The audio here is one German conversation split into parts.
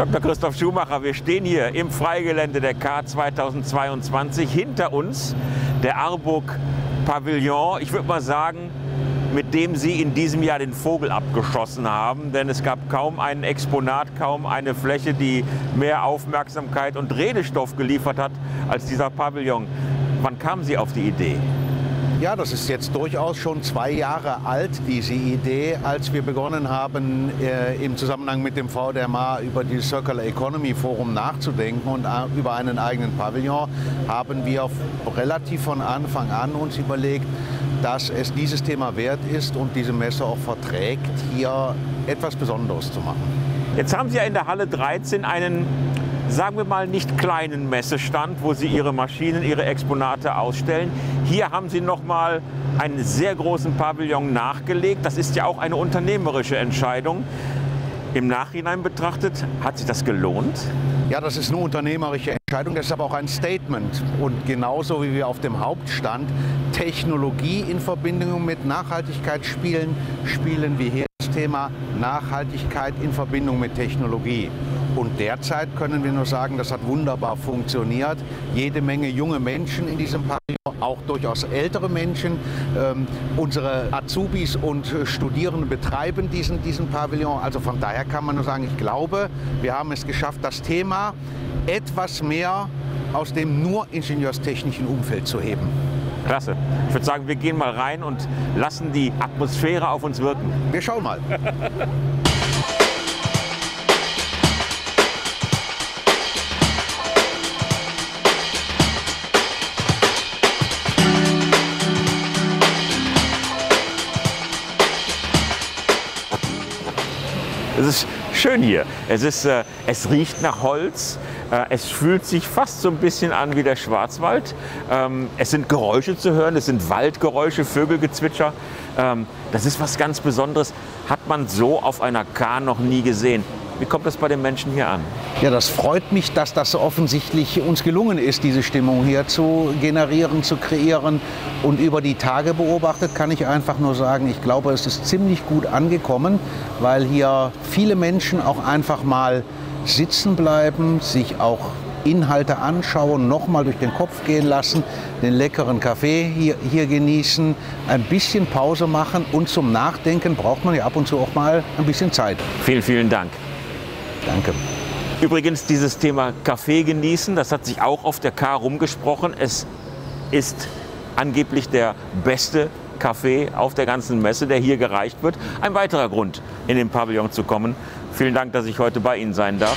Dr. Christoph Schumacher, wir stehen hier im Freigelände der K 2022. Hinter uns der Arburg Pavillon. Ich würde mal sagen, mit dem Sie in diesem Jahr den Vogel abgeschossen haben. Denn es gab kaum ein Exponat, kaum eine Fläche, die mehr Aufmerksamkeit und Redestoff geliefert hat als dieser Pavillon. Wann kamen Sie auf die Idee? Ja, das ist jetzt durchaus schon 2 Jahre alt, diese Idee. Als wir begonnen haben, im Zusammenhang mit dem VDMA über die Circular Economy Forum nachzudenken und über einen eigenen Pavillon, haben wir relativ von Anfang an uns überlegt, dass es dieses Thema wert ist und diese Messe auch verträgt, hier etwas Besonderes zu machen. Jetzt haben Sie ja in der Halle 13 einen, sagen wir mal, nicht kleinen Messestand, wo Sie Ihre Maschinen, Ihre Exponate ausstellen. Hier haben Sie noch mal einen sehr großen Pavillon nachgelegt. Das ist ja auch eine unternehmerische Entscheidung. Im Nachhinein betrachtet, hat sich das gelohnt? Ja, das ist eine unternehmerische Entscheidung, das ist aber auch ein Statement. Und genauso wie wir auf dem Hauptstand Technologie in Verbindung mit Nachhaltigkeit spielen, spielen wir hier das Thema Nachhaltigkeit in Verbindung mit Technologie. Und derzeit können wir nur sagen, das hat wunderbar funktioniert. Jede Menge junge Menschen in diesem Pavillon, auch durchaus ältere Menschen. Unsere Azubis und Studierenden betreiben diesen Pavillon. Also von daher kann man nur sagen, ich glaube, wir haben es geschafft, das Thema etwas mehr aus dem nur ingenieurstechnischen Umfeld zu heben. Klasse. Ich würde sagen, wir gehen mal rein und lassen die Atmosphäre auf uns wirken. Wir schauen mal. Es ist schön hier. Es riecht nach Holz. Es fühlt sich fast so ein bisschen an wie der Schwarzwald. Es sind Geräusche zu hören. Es sind Waldgeräusche, Vögelgezwitscher. Das ist was ganz Besonderes. Hat man so auf einer K noch nie gesehen. Wie kommt das bei den Menschen hier an? Ja, das freut mich, dass das offensichtlich uns gelungen ist, diese Stimmung hier zu generieren, zu kreieren. Und über die Tage beobachtet kann ich einfach nur sagen, ich glaube, es ist ziemlich gut angekommen, weil hier viele Menschen auch einfach mal sitzen bleiben, sich auch Inhalte anschauen, nochmal durch den Kopf gehen lassen, den leckeren Kaffee hier genießen, ein bisschen Pause machen und zum Nachdenken braucht man ja ab und zu auch mal ein bisschen Zeit. Vielen, vielen Dank. Danke. Übrigens, dieses Thema Kaffee genießen, das hat sich auch auf der K rumgesprochen. Es ist angeblich der beste Kaffee auf der ganzen Messe, der hier gereicht wird. Ein weiterer Grund, in den Pavillon zu kommen. Vielen Dank, dass ich heute bei Ihnen sein darf.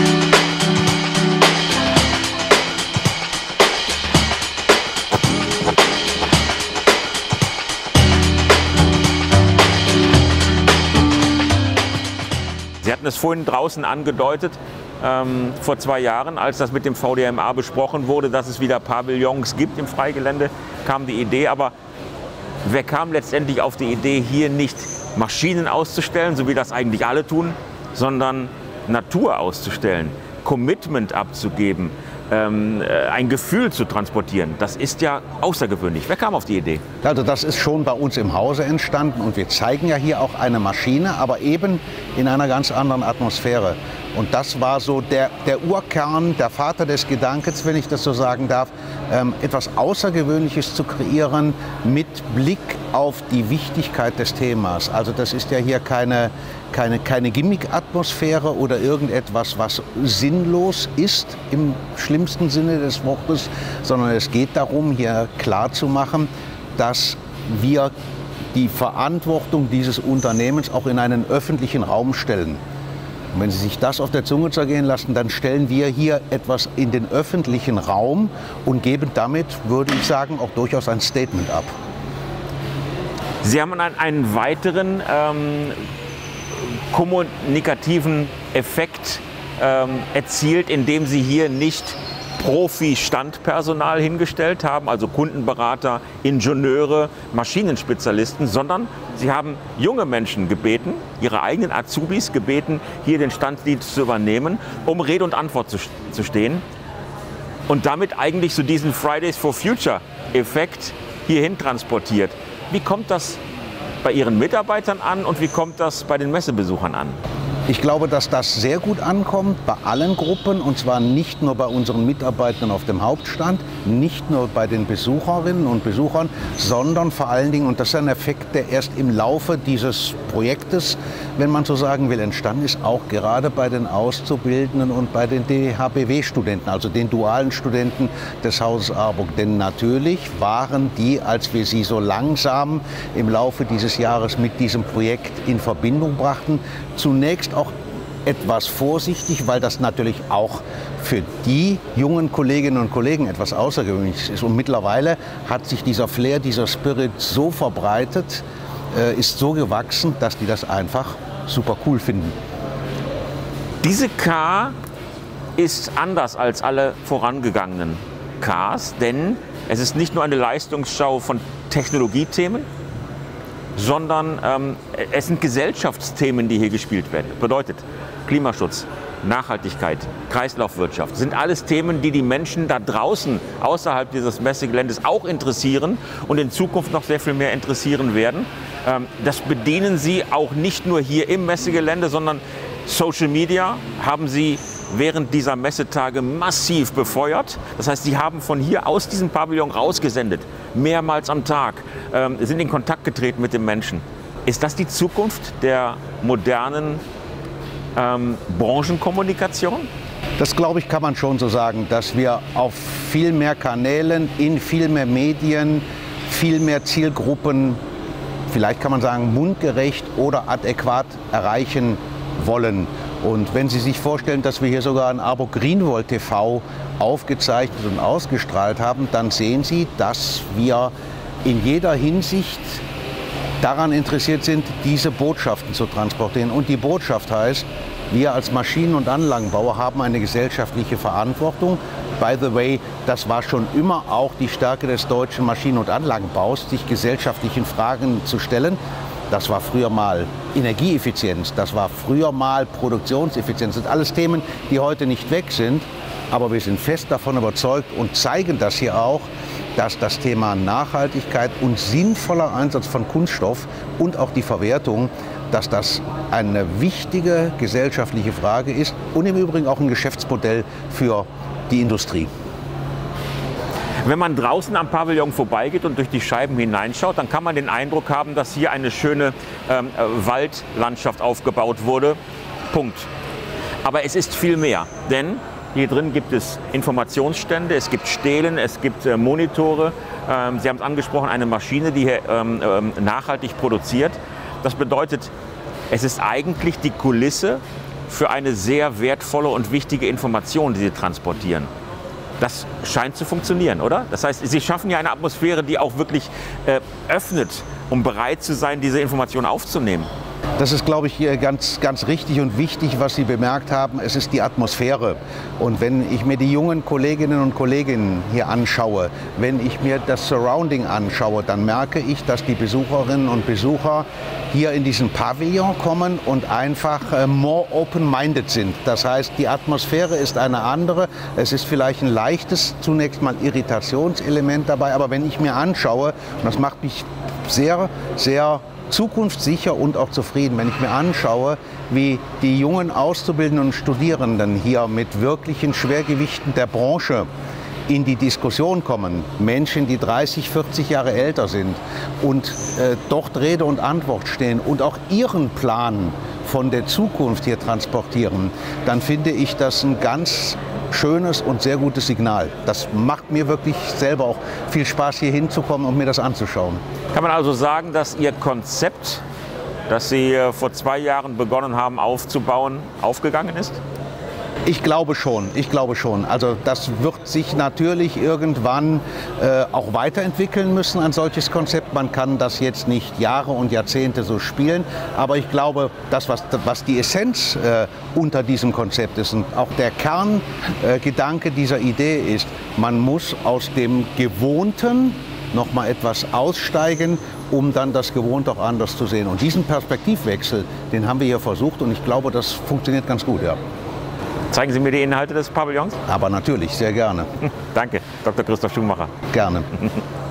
Sie hatten es vorhin draußen angedeutet, vor 2 Jahren, als das mit dem VDMA besprochen wurde, dass es wieder Pavillons gibt im Freigelände, kam die Idee. Aber wer kam letztendlich auf die Idee, hier nicht Maschinen auszustellen, so wie das eigentlich alle tun, sondern Natur auszustellen, Commitment abzugeben, ein Gefühl zu transportieren? Das ist ja außergewöhnlich. Wer kam auf die Idee? Also das ist schon bei uns im Hause entstanden und wir zeigen ja hier auch eine Maschine, aber eben in einer ganz anderen Atmosphäre. Und das war so der Urkern, der Vater des Gedankens, wenn ich das so sagen darf, etwas Außergewöhnliches zu kreieren mit Blick auf die Wichtigkeit des Themas. Also das ist ja hier keine Gimmick-Atmosphäre oder irgendetwas, was sinnlos ist im schlimmsten Sinne des Wortes, sondern es geht darum, hier klarzumachen, dass wir die Verantwortung dieses Unternehmens auch in einen öffentlichen Raum stellen. Und wenn Sie sich das auf der Zunge zergehen lassen, dann stellen wir hier etwas in den öffentlichen Raum und geben damit, würde ich sagen, auch durchaus ein Statement ab. Sie haben einen weiteren kommunikativen Effekt erzielt, indem Sie hier nicht Profi-Standpersonal hingestellt haben, also Kundenberater, Ingenieure, Maschinenspezialisten, sondern Sie haben junge Menschen gebeten, ihre eigenen Azubis gebeten, hier den Standdienst zu übernehmen, um Rede und Antwort zu stehen und damit eigentlich so diesen Fridays for Future Effekt hierhin transportiert. Wie kommt das bei Ihren Mitarbeitern an und wie kommt das bei den Messebesuchern an? Ich glaube, dass das sehr gut ankommt bei allen Gruppen, und zwar nicht nur bei unseren Mitarbeitern auf dem Hauptstand, nicht nur bei den Besucherinnen und Besuchern, sondern vor allen Dingen, und das ist ein Effekt, der erst im Laufe dieses Projektes, wenn man so sagen will, entstanden ist, auch gerade bei den Auszubildenden und bei den DHBW-Studenten, also den dualen Studenten des Hauses Arburg. Denn natürlich waren die, als wir sie so langsam im Laufe dieses Jahres mit diesem Projekt in Verbindung brachten, zunächst auch etwas vorsichtig, weil das natürlich auch für die jungen Kolleginnen und Kollegen etwas Außergewöhnliches ist. Und mittlerweile hat sich dieser Flair, dieser Spirit so verbreitet, ist so gewachsen, dass die das einfach super cool finden. Diese Car ist anders als alle vorangegangenen Cars, denn es ist nicht nur eine Leistungsschau von Technologiethemen, sondern es sind Gesellschaftsthemen, die hier gespielt werden. Bedeutet Klimaschutz, Nachhaltigkeit, Kreislaufwirtschaft, sind alles Themen, die die Menschen da draußen außerhalb dieses Messegeländes auch interessieren und in Zukunft noch sehr viel mehr interessieren werden. Das bedienen sie auch nicht nur hier im Messegelände, sondern Social Media haben sie während dieser Messetage massiv befeuert. Das heißt, sie haben von hier aus diesem Pavillon rausgesendet, mehrmals am Tag, sind in Kontakt getreten mit den Menschen. Ist das die Zukunft der modernen Branchenkommunikation? Das, glaube ich, kann man schon so sagen, dass wir auf viel mehr Kanälen, in viel mehr Medien, viel mehr Zielgruppen, vielleicht kann man sagen mundgerecht oder adäquat erreichen wollen. Und wenn Sie sich vorstellen, dass wir hier sogar ein Arburg Greenwald TV aufgezeichnet und ausgestrahlt haben, dann sehen Sie, dass wir in jeder Hinsicht daran interessiert sind, diese Botschaften zu transportieren. Und die Botschaft heißt, wir als Maschinen- und Anlagenbauer haben eine gesellschaftliche Verantwortung. By the way, das war schon immer auch die Stärke des deutschen Maschinen- und Anlagenbaus, sich gesellschaftlichen Fragen zu stellen. Das war früher mal Energieeffizienz, das war früher mal Produktionseffizienz. Das sind alles Themen, die heute nicht weg sind. Aber wir sind fest davon überzeugt und zeigen das hier auch, dass das Thema Nachhaltigkeit und sinnvoller Einsatz von Kunststoff und auch die Verwertung, dass das eine wichtige gesellschaftliche Frage ist und im Übrigen auch ein Geschäftsmodell für die Industrie. Wenn man draußen am Pavillon vorbeigeht und durch die Scheiben hineinschaut, dann kann man den Eindruck haben, dass hier eine schöne Waldlandschaft aufgebaut wurde. Punkt. Aber es ist viel mehr, denn hier drin gibt es Informationsstände, es gibt Stelen, es gibt Monitore. Sie haben es angesprochen, eine Maschine, die hier nachhaltig produziert. Das bedeutet, es ist eigentlich die Kulisse für eine sehr wertvolle und wichtige Information, die Sie transportieren. Das scheint zu funktionieren, oder? Das heißt, Sie schaffen ja eine Atmosphäre, die auch wirklich öffnet, um bereit zu sein, diese Information aufzunehmen. Das ist, glaube ich, ganz richtig und wichtig, was Sie bemerkt haben. Es ist die Atmosphäre. Und wenn ich mir die jungen Kolleginnen und Kollegen hier anschaue, wenn ich mir das Surrounding anschaue, dann merke ich, dass die Besucherinnen und Besucher hier in diesen Pavillon kommen und einfach more open-minded sind. Das heißt, die Atmosphäre ist eine andere. Es ist vielleicht ein leichtes, zunächst mal Irritationselement dabei. Aber wenn ich mir anschaue, und das macht mich sehr, sehr zukunftssicher und auch zufrieden, wenn ich mir anschaue, wie die jungen Auszubildenden und Studierenden hier mit wirklichen Schwergewichten der Branche in die Diskussion kommen. Menschen, die 30, 40 Jahre älter sind und dort Rede und Antwort stehen und auch ihren Plan von der Zukunft hier transportieren, dann finde ich das ein ganz schönes und sehr gutes Signal. Das macht mir wirklich selber auch viel Spaß, hier hinzukommen und mir das anzuschauen. Kann man also sagen, dass Ihr Konzept, das Sie vor 2 Jahren begonnen haben aufzubauen, aufgegangen ist? Ich glaube schon. Also das wird sich natürlich irgendwann auch weiterentwickeln müssen, ein solches Konzept. Man kann das jetzt nicht Jahre und Jahrzehnte so spielen, aber ich glaube, das, was die Essenz unter diesem Konzept ist und auch der Kerngedanke dieser Idee ist, man muss aus dem Gewohnten noch mal etwas aussteigen, um dann das Gewohnte auch anders zu sehen. Und diesen Perspektivwechsel, den haben wir hier versucht und ich glaube, das funktioniert ganz gut, ja. Zeigen Sie mir die Inhalte des Pavillons? Aber natürlich, sehr gerne. Danke, Dr. Christoph Schumacher. Gerne.